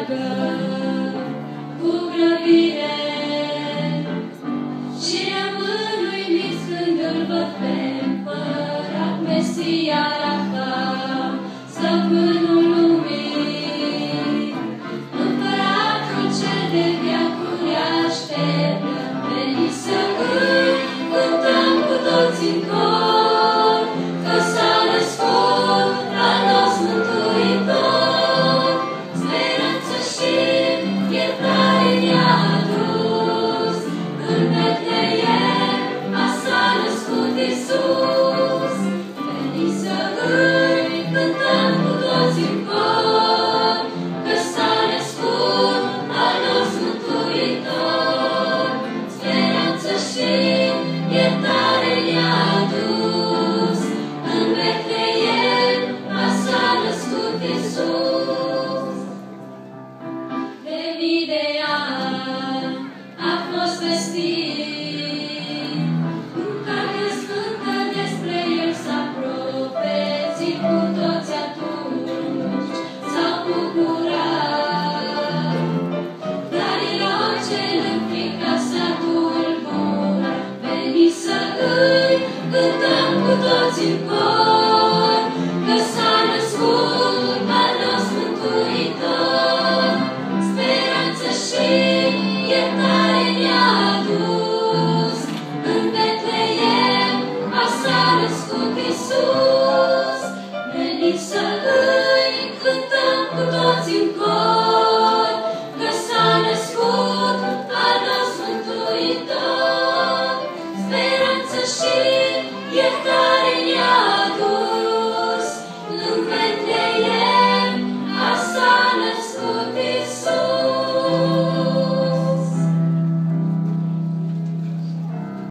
meargă cu grăbire și rămân uimiți când îl văd pe Împărat Mesia Raha, Stăpânul lumii, Împăratul cel de veacuri așteaptă, veni să îl cântăm cu toți în cor, că s-a născut al nostru Mântuitor. Speranță și iertare ne-a adus, în Betleem a s-a născut Iisus. Veni să îl cântăm cu toți în cor, că s-a născut al nostru Mântuitor. Speranță și iertare ne-a adus, în Betleem a s-a născut Iisus. De mii de ani a fost vestit, în Cartea Sfântă despre el s-a profețit, cu toți atunci s-au bucurat. Dar Irod cel înfricat s-a tulburat, veni să îi cântăm cu toți în cor, că s-a născut al nostru Mântuitor. Speranță și iertare ne-a adus, în Betleem a s-a născut Iisus. Veni să îi cântăm cu toți în cor,